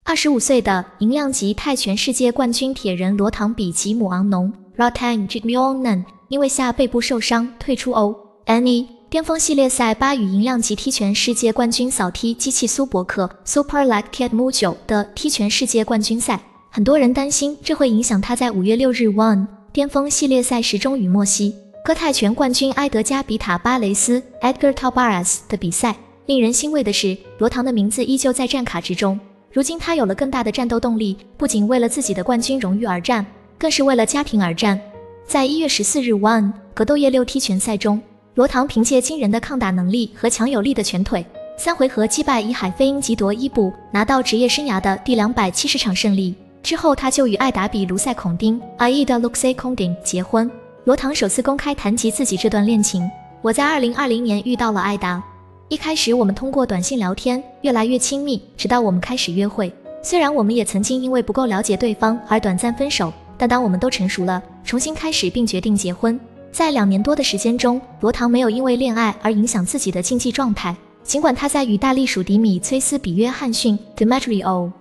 25岁的银量级泰拳世界冠军铁人罗唐比吉姆昂农 Rotang Jitmyonan 因为下背部受伤退出 O.N.E 巅峰系列赛8与银量级踢拳世界冠军扫踢机器苏伯克 Super Like Kiatmujo 的踢拳世界冠军赛。很多人担心这会影响他在5月6日 ONE 巅峰系列赛时中与墨西哥泰拳冠军埃德加比塔巴雷斯 Edgar Tabares 的比赛。令人欣慰的是，罗唐的名字依旧在战卡之中。如今他有了更大的战斗动力，不仅为了自己的冠军荣誉而战，更是为了家庭而战。在1月14日 ONE 格斗夜6踢拳赛中，罗唐凭借惊人的抗打能力和强有力的拳腿，3回合击败伊海菲因吉夺伊布，拿到职业生涯的第270场胜利。之后他就与艾达比卢塞孔丁 Aida Luxay Kongding 结婚。罗唐首次公开谈及自己这段恋情。我在2020年遇到了艾达，一开始我们通过短信聊天，越来越亲密，直到我们开始约会。虽然我们也曾经因为不够了解对方而短暂分手，但当我们都成熟了，重新开始并决定结婚。在2年多的时间中，罗唐没有因为恋爱而影响自己的竞技状态。尽管他在与大力鼠迪米崔斯比约翰逊 Demetrio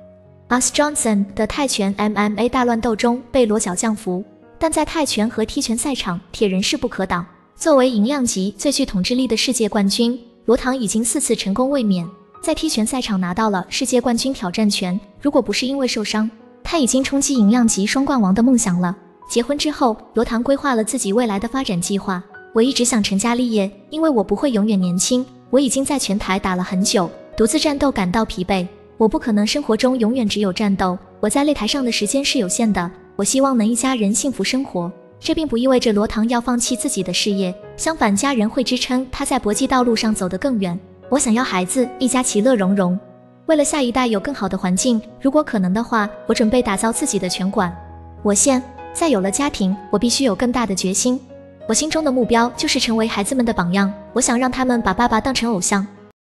Us Johnson 的泰拳 MMA 大乱斗中被裸脚降服，但在泰拳和踢拳赛场，铁人势不可挡。作为银量级最具统治力的世界冠军，罗唐已经4次成功卫冕，在踢拳赛场拿到了世界冠军挑战权。如果不是因为受伤，他已经冲击银量级双冠王的梦想了。结婚之后，罗唐规划了自己未来的发展计划。我一直想成家立业，因为我不会永远年轻。我已经在拳台打了很久，独自战斗感到疲惫。我不可能生活中永远只有战斗，我在擂台上的时间是有限的。我希望能一家人幸福生活。这并不意味着罗唐要放弃自己的事业，相反，家人会支撑他在搏击道路上走得更远。我想要孩子，一家其乐融融。为了下一代有更好的环境，如果可能的话，我准备打造自己的拳馆。我现在有了家庭，我必须有更大的决心。我心中的目标就是成为孩子们的榜样，我想让他们把爸爸当成偶像。